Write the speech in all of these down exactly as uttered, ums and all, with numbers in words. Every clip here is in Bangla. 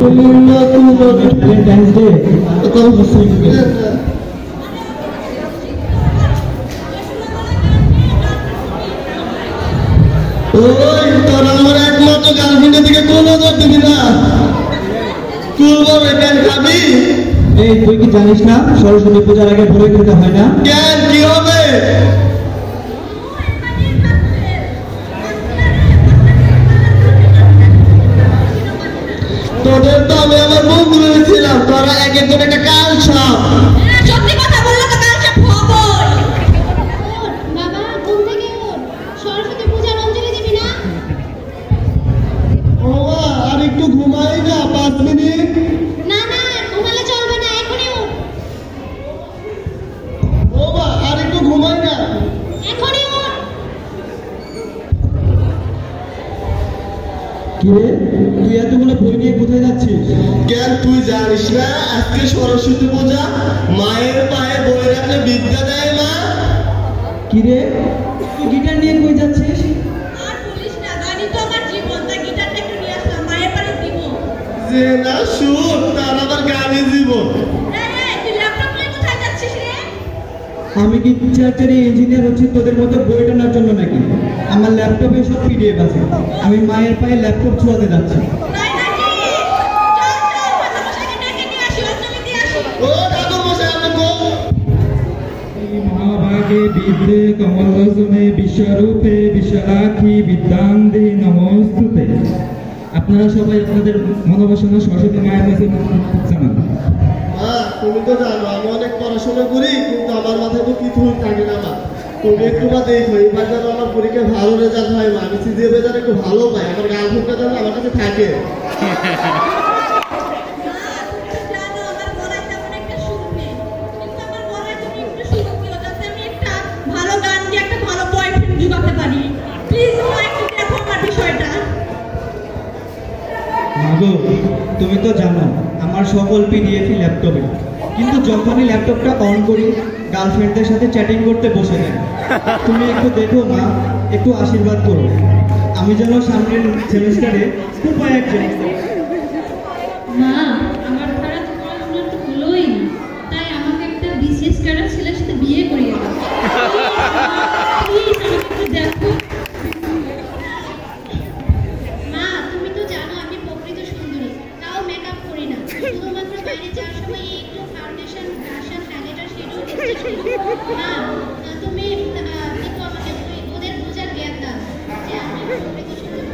তুমি না তুমি তো ভ্যালেন্টাইন্স ডে কত বছর থেকে ওই তোর আমার একমাত্র গার্লফ্রেন্ডের দিকে কোন নজর দিবি না তুই বলে কেন খাবি এই তুই কি জানিস না সরস্বতী পূজার আগে ভরে খেতে হয় না কেন কি হবে তোদের তো আমি আমার বন্ধু ভেবেছিলাম তোরা এক একজন একটা কাল সাপ সত্যি কথা বললে তো কাল সাপ খবর বাবা ঘুম থেকে ওঠ সরস্বতী পূজার অঞ্জলি দিবি না ও আর একটু ঘুমাই না পাঁচ মিনিট না না ঘুমালে চলবে না এখনই ওঠ ও বা আর একটু ঘুমাই না এখনই ওঠ কি রে তুই এতগুলো বই নিয়ে কোথায় যাচ্ছিস কেন তুই জানিস না আজকে সরস্বতী পূজা মায়ের পায়ে বই রাখলে বিদ্যা দেয় মা কি রে তুই গিটার নিয়ে কই যাচ্ছিস আর বলিস না গাড়ি তো আমার জীবন তাই গিটারটা একটু নিয়ে আসলাম মায়ের বাড়ি দিব যে না সুর তার আবার গানে জীবন রে রে তুই ল্যাপটপ নিয়ে কোথায় যাচ্ছিস রে আমি কি চার্চারি ইঞ্জিনিয়ার হচ্ছি তোদের মতো বই টানার জন্য নাকি আমার ল্যাপটপে সব পিডিএফ আছে আমি মায়ের পায়ে ল্যাপটপ ছোঁয়াতে যাচ্ছি তাই নাকি চল চল মাথামশাইকে ডেকে নিয়ে আসি অঞ্জলি দিয়ে আসি ও ঠাকুর মশাই আপনি কোন মহাভাগে বিদ্যে কমলসুমে বিশ্বরূপে বিশালাক্ষী বিদ্যান্তে নমস্তুতে। আপনারা সবাই আপনাদের মনোবাসনা সরস্বতী মায়ের কাছে জানান। মা তুমি তো জানো আমি অনেক পড়াশোনা করি কিন্তু আমার মাথায় তো কিছুই থাকে না মা তুমি একটু বা দেখো এবার যেন আমার পরীক্ষায় ভালো রেজাল্ট হয় মা আমি সিজিএফে যেন একটু ভালো পাই আমার গার্লফ্রেন্ডটা যেন আমার কাছে থাকে জানো আমার গলায় তেমন একটা সুর নেই কিন্তু আমার গলায় তুমি একটু সুর দিও যাতে আমি একটা ভালো গান দিয়ে একটা ভালো বয়ফ্রেন্ড জুগাতে পারি প্লিজ মা একটু দেখো আমার বিষয়টা মাগো তুমি তো জানো আমার সকল পিডিএফই ল্যাপটপে কিন্তু যখনই ল্যাপটপটা অন করি গার্লফ্রেন্ডদের সাথে চ্যাটিং করতে বসে যাই তুমি একটু দেখো মা একটু আশীর্বাদ করো আমি যেন সামনের সেমিস্টারে খুব একজন মা আমার ধারা তো পড়াশোনা তো হলোই না তাই আমাকে একটা বিসিএস ক্যাডার ছেলের সাথে বিয়ে করিয়ে দাও প্লিজ আমাকে একটু দেখো মা তুমি তো জানো আমি প্রকৃত সুন্দরী তাও মেকআপ করি না শুধুমাত্র বাইরে যাওয়ার সময় একটু ফাউন্ডেশন ব্রাশন হাইলাইটার শেডও মা তুমি একটু আমাকে ওদের বোঝার জ্ঞান দাও যে আমি প্রকৃত সুন্দরী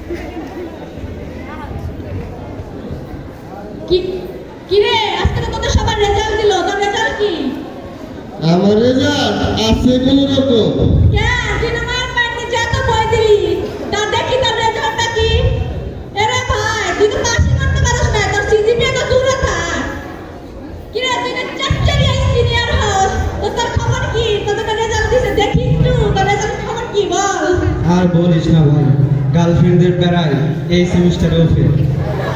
কি কি রে আজকে তো তোদের সবার রেজাল্ট দিল তোর রেজাল্ট কি আমার রেজাল্ট আছে কোন রকম কেন সিনেমার পাইতে যা তো বই দিলি তা দেখি তোর রেজাল্টটা কি এরে ভাই তুই তো পাস করতে পারছ না তোর সিজিপিএ তো দূরে থাক কি রে তুই তো চাকরি ইঞ্জিনিয়ার হস তো তোর খবর কি তোদের রেজাল্ট দিছে দেখি একটু তোর রেজাল্ট খবর কি বল আর বলিস না ভাই গার্লফ্রেন্ডদের বেড়ায় এই সেমিস্টারেও ফেল